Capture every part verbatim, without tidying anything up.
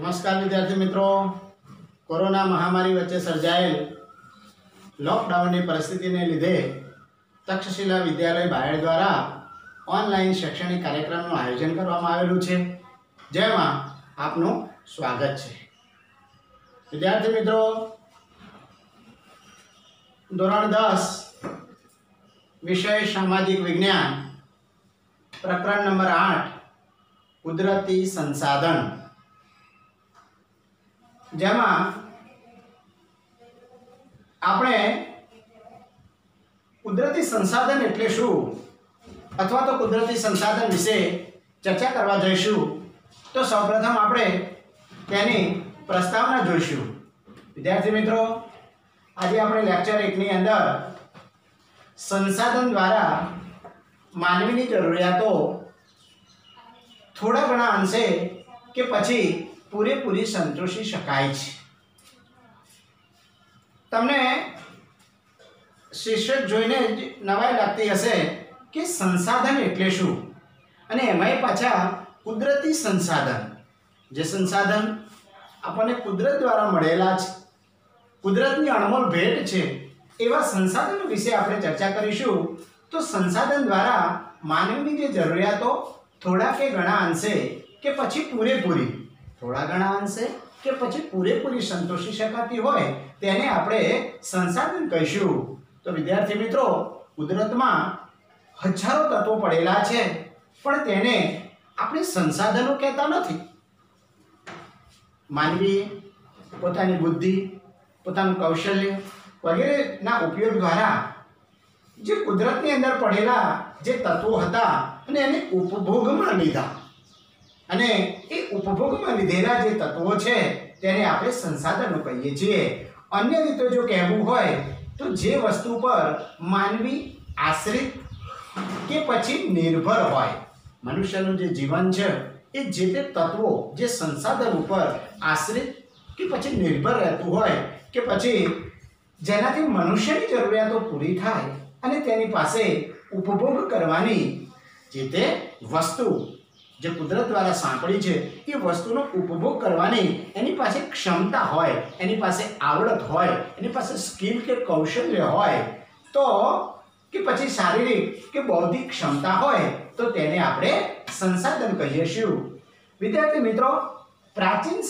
नमस्कार विद्यार्थी मित्रों, कोरोना महामारी वच्चे सर्जायेल लॉकडाउन की परिस्थिति ने लीधे तक्षशिला विद्यालय बायड द्वारा ऑनलाइन शैक्षणिक कार्यक्रम आयोजन करवामां आवेलुं छे, जेमां आपनुं स्वागत छे। विद्यार्थी मित्रों, धोरण दस विषय सामाजिक विज्ञान प्रकरण नंबर आठ कुदरती संसाधन, जेमां आपणे कुदरती संसाधन एटले शुं अथवा तो कुदरती संसाधन विषे चर्चा करवा जईशुं। तो सौप्रथम आपणे तेनी प्रस्तावना जोईशुं। विद्यार्थी मित्रों, आज आपणे लेक्चर एक नी अंदर संसाधन द्वारा मानवीनी जरूरियातो थोड़ा घणा अंशे के पछी पूरेपूरी संतोषी शकाय छे। तमने शीर्षक जोईने नवाई लागती हशे कि संसाधन एटले शुं अने एमांय पाछा कुदरती संसाधन, जे संसाधन आपणे कुदरत द्वारा मळेला छे, कुदरतनी अणमोल भेट छे, एवा संसाधनो विषे आपणे चर्चा करीशुं। तो संसाधन द्वारा मानवीनी जे जरूरियातो थोड़ा के घणा अंशे के पछी पूरेपूरी थोड़ा घणा अंशे के पछी पूरेपूरी संतोषी शकाती होय तेने आपणे संसाधन कहीशुं। तो विद्यार्थी मित्रों, कुदरतमां हजारों तत्वो पड़ेला छे, पण तेने आपणे संसाधनो कहेता नथी। मानवी पोतानी बुद्धि, पोतानुं कौशल्य वगैरेना उपयोग द्वारा जे कुदरतनी अंदर पड़ेला जे तत्वो हता अने एने उपभोगमां लीधा अने ए उपभोगमां लीधेला जे तत्वो छे तेने आपणे संसाधनो कहीए छीए। अन्य रीते जो कहेवुं होय तो जे वस्तु पर मानवी आश्रित के पछी निर्भर होय, मनुष्यनुं जे जीवन छे ए जे ते तत्वो जे संसाधन पर आश्रित के पछी निर्भर रहतुं होय के पछी जेनाथी मनुष्यनी जरूरियातो पूरी थाय अने तेनी पासे उपभोग करवानी जे ते वस्तु जे कुदरत द्वारा सांपड़ी छे ए वस्तुनो उपभोग करवानी एनी पासे क्षमता होय, एनी पासे आवड़त होय, एनी पासे स्किल के कौशल्य होय, तो के पछी शारीरिक के बौद्धिक क्षमता होय तो तेने आपणे संसाधन कहीए छीं। विद्यार्थी मित्रों, प्राचीन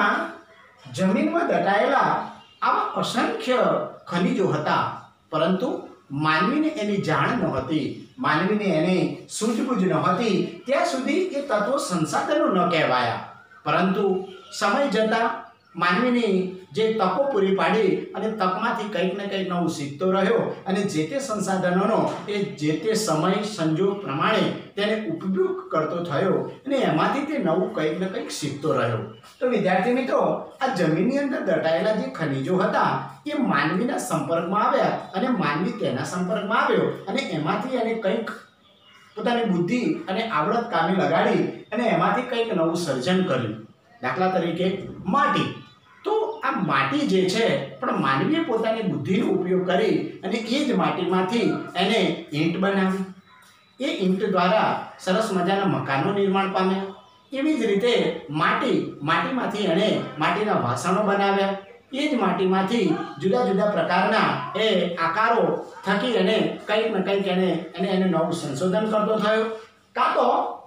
समयमां जमीનમાં दटाયેલા आवा असंख्य खनिजो हता, परंतु मानवीने एनी जाण नहोती, मानवीने एनी सूझबूझ नहोती, त्यां सुधी ए तत्वो संसाधनो न कहेवाया। परंतु समय जता मानवीनी जे तको पूरी पाडी अने तकमांथी कंईक ने कंईक नवुं शीखतो रह्यो अने जे ते संसाधनोनो ए जे ते समय संजोग प्रमाणे तेने उपयोग करतो थयो अने एमांथी ते नवुं कंईक ने कंईक शीखतो रह्यो। तो विद्यार्थी मित्रों, आ जमीननी अंदर दटायेला जे खनिजो हता ए मानवीना संपर्कमां आव्या अने मानवी तेना संपर्कमां आव्यो अने एमांथी एने कंईक पोतानी बुद्धि अने आवड़त कामे लगाड़ी अने एमांथी कंईक नवुं सर्जन कर्युं। दाखला तरीके माटी, तो आ माटी जे छे पण मानवीए पोतानी बुद्धिनो उपयोग करी अने ए ज माटीमांथी एने ईंट बनावी, ए ईंट द्वारा सरस मजाना मकानो निर्माण पाम्या। एवी ज रीते माटी माटीमांथी एने माटीना वासणो बनाव्या, ए ज माटीमांथी जुदा जुदा प्रकारना ए आकारो थकी एने कंईक ने कंईक एने एने एने नवुं संशोधन करतो थयो। कां तो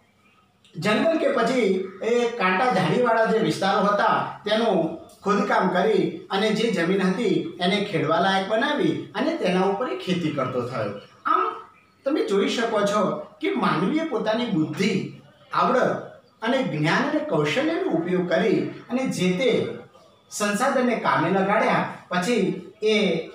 जंगल के पछी ए कांटा झाड़ीवाळा जे विस्तारो हता तेनुं खोदकाम करी अने जे जमीन हती एने खेडवा लायक बनावी अने तेना उपर खेती करतो थयो। आम तमे जोई शको छो कि मानवीए पोतानी बुद्धि, आवड़त अने ज्ञान अने कौशल्यनो उपयोग करी अने जे ते संसाधनने कामे लगाड्या पछी ए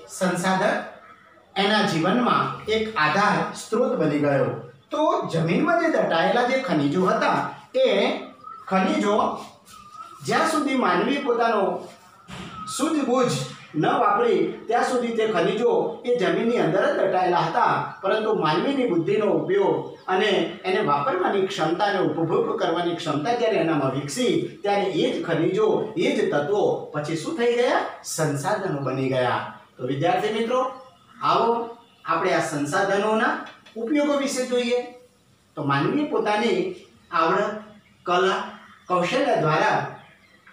संसाधन एना जीवनमां एक आधार स्त्रोत बनी गयो। तो जमीनमां जे दटायेला जे खनिजो हता ए खनिजो ज्यां सुधी मानवी पोतानो सूझबूझ न वापरी त्यां सुधी ते खनिजो ए जमीननी अंदर ज दटायेला हता, परंतु मानवीनी बुद्धिनो उपयोग अने एने वापरवानी क्षमता अने उपभोग करवानी क्षमता ज्यारे एनामां विकसी त्यारे ए ज खनिजो ए ज तत्वो पछी शुं थई गया, संसाधनो बनी गया। तो विद्यार्थी मित्रों, आवो आपणे आ संसाधनोना उपयोगो विषे जोईए। तो मानवीए पोतानी आवड़त, कला, कौशल्य द्वारा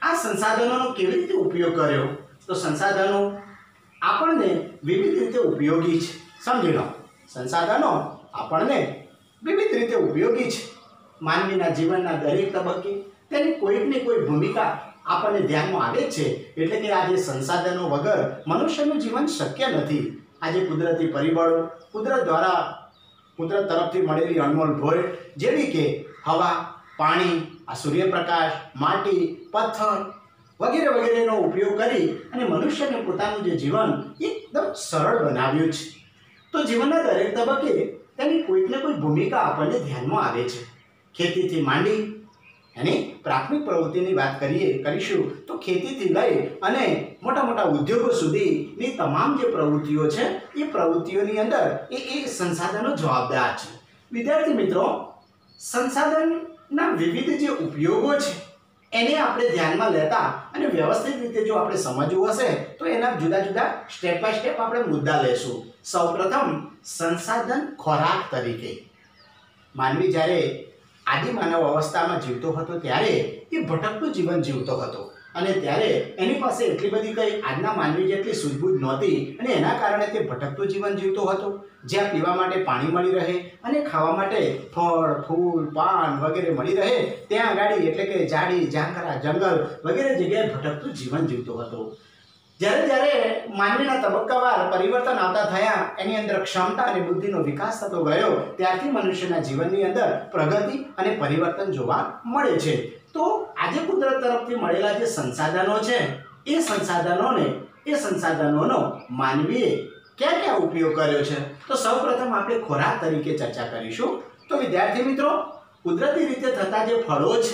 આ સંસાધનોનો કેવી રીતે ઉપયોગ કર્યો? તો સંસાધનો આપણને વિવિધ રીતે ઉપયોગી છે. સમજી લો, સંસાધનો આપણને વિવિધ રીતે ઉપયોગી છે. માનવીના જીવનના દરેક તબક્કે તેની કોઈક ને કોઈ ભૂમિકા આપણને ધ્યાનમાં આવે છે. એટલે કે આ જે સંસાધનો વગર મનુષ્યનું જીવન શક્ય નથી. આજે કુદરતી પરિબળો, કુદરત દ્વારા કુદરત તરફથી મળેલી અનમોલ ભેટ જેવી કે હવા, પાણી, આ સૂર્યપ્રકાશ, માટી, પથ્થર વગેરે વગેરેનો ઉપયોગ કરી અને મનુષ્યને પોતાનું જે જીવન એકદમ સરળ બનાવ્યું છે. તો જીવનના દરેક તબક્કે તેની કોઈક ને કોઈ ભૂમિકા આપણને ધ્યાનમાં આવે છે. ખેતીથી માંડી એની પ્રાથમિક પ્રવૃત્તિની વાત કરીએ કરીશું તો ખેતીથી લઈ અને મોટા મોટા ઉદ્યોગો સુધીની તમામ જે પ્રવૃત્તિઓ છે એ પ્રવૃત્તિઓની અંદર એ એ સંસાધનો જવાબદાર છે. વિદ્યાર્થી મિત્રો, સંસાધનના વિવિધ જે ઉપયોગો છે એને આપણે ધ્યાનમાં લેતા અને વ્યવસ્થિત રીતે જો આપણે સમજવું હશે તો એના જુદા જુદા સ્ટેપ બાય સ્ટેપ આપણે મુદ્દા લેશું. સૌપ્રથમ સંસાધન ખોરાક તરીકે. માનવી જ્યારે આદિમાનવ અવસ્થામાં જીવતો હતો ત્યારે એ ભટકતું જીવન જીવતો હતો અને ત્યારે એની પાસે એટલી બધી કંઈ આજના માનવી જેટલી સૂઝબૂઝ નહોતી અને એના કારણે તે ભટકતું જીવન જીવતો હતો. જ્યાં પીવા માટે પાણી મળી રહે અને ખાવા માટે ફળ, ફૂલ, પાન વગેરે મળી રહે ત્યાં આગળ એટલે કે ઝાડી, ઝાંખરા, જંગલ વગેરે જગ્યાએ ભટકતું જીવન જીવતો હતો. જ્યારે જ્યારે માનવીના તબક્કાવાર પરિવર્તન આવતા થયા, એની અંદર ક્ષમતા અને બુદ્ધિનો વિકાસ થતો ગયો, ત્યારથી મનુષ્યના જીવનની અંદર પ્રગતિ અને પરિવર્તન જોવા મળે છે. તો આજે કુદરત તરફથી મળેલા જે સંસાધનો છે એ સંસાધનોને એ સંસાધનોનો માનવીએ ક્યાં ક્યાં ઉપયોગ કર્યો છે? તો સૌપ્રથમ આપણે ખોરાક તરીકે ચર્ચા કરીશું. તો વિદ્યાર્થી મિત્રો, કુદરતી રીતે થતા જે ફળો છે,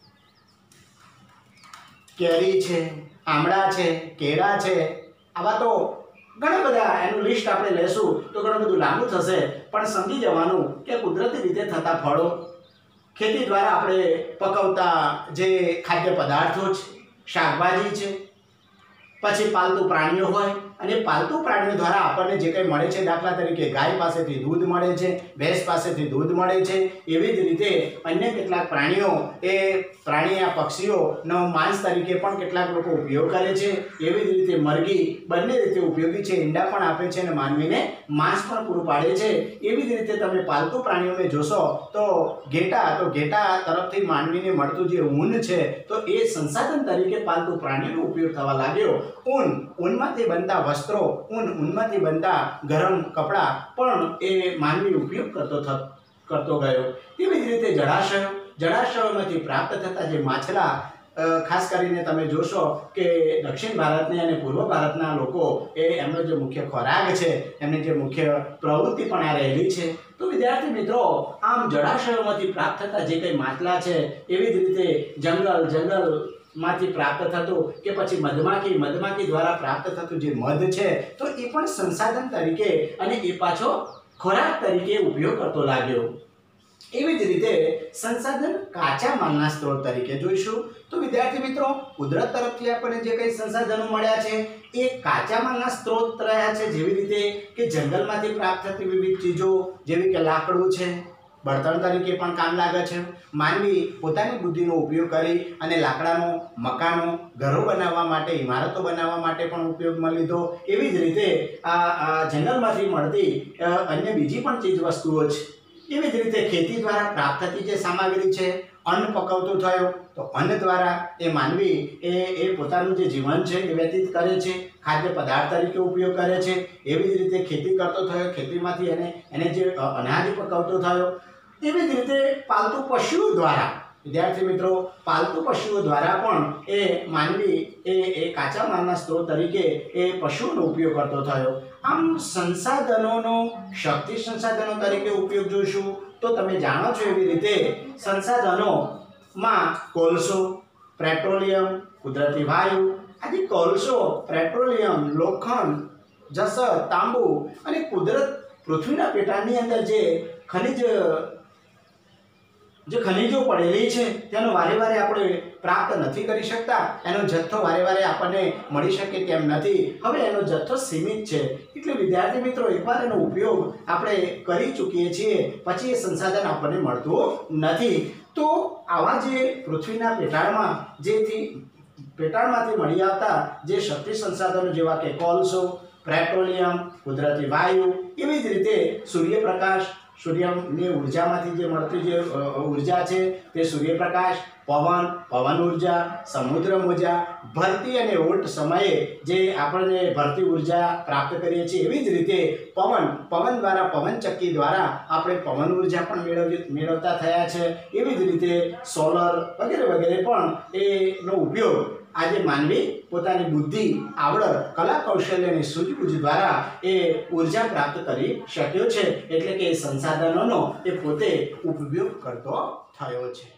કેરી છે, આમળા છે, કેળા છે, આવા તો ઘણા બધા એનું લિસ્ટ આપણે લેશું તો ઘણું બધું લાંબુ થશે, પણ સમજી જવાનું કે કુદરતી રીતે થતા ફળો, ખેતી દ્વારા આપણે પકવતા જે ખાદ્ય પદાર્થો છે, શાકભાજી છે, પછી પાલતુ પ્રાણીઓ હોય અને પાલતુ પ્રાણીઓ દ્વારા આપણને જે કંઈ મળે છે, દાખલા તરીકે ગાય પાસેથી દૂધ મળે છે, ભેંસ પાસેથી દૂધ મળે છે, એવી જ રીતે અન્ય કેટલાક પ્રાણીઓ એ પ્રાણી આ પક્ષીઓનો માંસ તરીકે પણ કેટલાક લોકો ઉપયોગ કરે છે. એવી જ રીતે મરઘી બંને રીતે ઉપયોગી છે, ઈંડા પણ આપે છે અને માનવીને માંસ પણ પૂરું પાડે છે. એવી જ રીતે તમે પાલતુ પ્રાણીઓને જોશો તો ઘેટા તો ઘેટા તરફથી માનવીને મળતું જે ઊન છે તો એ સંસાધન તરીકે પાલતુ પ્રાણીઓનો ઉપયોગ થવા લાગ્યો. ઊન, ઊનમાંથી બનતા વસ્ત્રો, ઊન ઊનમાંથી બનતા ગરમ કપડાં પણ એ માનવી ઉપયોગ કરતો કરતો ગયો. તેવી જ રીતે જળાશયો, જળાશયોમાંથી પ્રાપ્ત થતા જે માછલા, ખાસ કરીને તમે જોશો કે દક્ષિણ ભારતની અને પૂર્વ ભારતના લોકો એ એમનો જે મુખ્ય ખોરાક છે, એમની જે મુખ્ય પ્રવૃત્તિ પણ આ રહેલી છે. તો વિદ્યાર્થી મિત્રો, આમ જળાશયોમાંથી પ્રાપ્ત થતા જે કંઈ માછલા છે, એવી જ રીતે જંગલ જંગલ માંથી પ્રાપ્ત થતું કે પછી મધમાખી મધમાખી દ્વારા પ્રાપ્ત થતું જે મધ છે તો એ પણ સંસાધન તરીકે અને એ પાછો ખોરાક તરીકે ઉપયોગ કરતો લાગ્યો. એવી જ રીતે સંસાધન કાચા માલના સ્ત્રોત તરીકે જોઈશું. તો વિદ્યાર્થી મિત્રો, કુદરત તરફથી આપણને જે કંઈ સંસાધનો મળ્યા છે એ કાચા માલના સ્ત્રોત રહ્યા છે. જેવી રીતે કે જંગલમાંથી પ્રાપ્ત થતી વિવિધ ચીજો જેવી કે લાકડું છે, બળતણ તરીકે પણ કામ લાગે છે. માનવી પોતાની બુદ્ધિનો ઉપયોગ કરી અને લાકડાનો મકાનો, ઘરો બનાવવા માટે, ઇમારતો બનાવવા માટે પણ ઉપયોગમાં લીધો. એવી જ રીતે આ જંગલમાંથી મળતી અન્ય બીજી પણ ચીજ વસ્તુઓ છે. એવી જ રીતે ખેતી દ્વારા પ્રાપ્ત થતી જે સામગ્રી છે, અન્ન પકવતો થયો તો અન્ન દ્વારા એ માનવી એ એ પોતાનું જે જીવન છે એ વ્યતીત કરે છે, ખાદ્ય પદાર્થ તરીકે ઉપયોગ કરે છે. એવી જ રીતે ખેતી કરતો થયો, ખેતીમાંથી એને એને જે અનાજ પકવતો થયો. એવી જ રીતે પાલતુ પશુઓ દ્વારા, વિદ્યાર્થી મિત્રો, પાલતુ પશુઓ દ્વારા પણ એ માનવી એ એ કાચા માલના સ્ત્રોત તરીકે એ પશુઓનો ઉપયોગ કરતો થયો. આમ સંસાધનોનો શક્તિ સંસાધનો તરીકે ઉપયોગ જોઈશું તો તમે જાણો છો એવી રીતે સંસાધનોમાં કોલસો, પેટ્રોલિયમ, કુદરતી વાયુ, આજે કોલસો, પેટ્રોલિયમ, લોખંડ, જસર, તાંબુ અને કુદરત પૃથ્વીના પેટાળની અંદર જે ખનિજ જે ખનિજો પડેલી છે તેનો વારે વારે આપણે પ્રાપ્ત નથી કરી શકતા. એનો જથ્થો વારે વારે આપણને મળી શકે તેમ નથી. હવે એનો જથ્થો સીમિત છે. એટલે વિદ્યાર્થી મિત્રો, એકવાર એનો ઉપયોગ આપણે કરી ચૂકીએ છીએ પછી એ સંસાધન આપણને મળતું નથી. તો આવા જે પૃથ્વીના પેટાળમાં જેથી પેટાળમાંથી મળી આવતા જે શક્તિ સંસાધનો જેવા કે કોલસો, પેટ્રોલિયમ, કુદરતી વાયુ, એવી જ રીતે સૂર્યપ્રકાશ, સૂર્યની ઉર્જામાંથી જે મળતી જે ઉર્જા છે તે સૂર્યપ્રકાશ, પવન, પવન ઉર્જા, સમુદ્ર ઉર્જા, ભરતી અને ઉલટ સમયે જે આપણને ભરતી ઉર્જા પ્રાપ્ત કરીએ છીએ, એવી જ રીતે પવન પવન દ્વારા પવનચક્કી દ્વારા આપણે પવન ઉર્જા પણ મેળવી મેળવતા થયા છે. એવી જ રીતે સોલર વગેરે વગેરે પણ એનો ઉપયોગ આજે માનવી પોતાની બુદ્ધિ, આવડત, કલા કૌશલ્ય અને સૂઝબૂઝ દ્વારા એ ઉર્જા પ્રાપ્ત કરી શક્યો છે. એટલે કે એ સંસાધનોનો એ પોતે ઉપયોગ કરતો થયો છે.